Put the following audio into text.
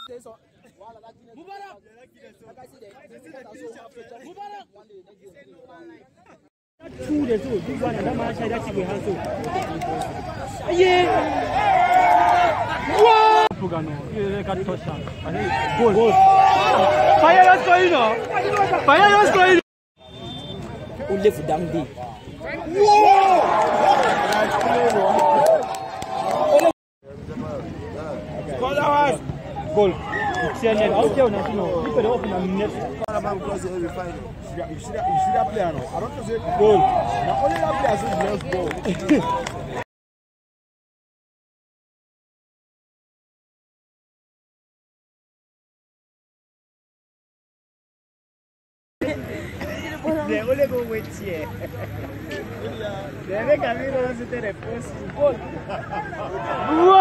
2 days old, this one and that man said that he will handle. Yeah! Wow! Pugano, you got touchdown. Goal. Fire your scoring now! Fire your scoring! Only for damn day. Whoa! Goal. CNN, I'll tell you now. You could open a net. You see that player now? I don't know if it's goal. Now only that player is goal. They only go with here. They make a video to the post. Goal.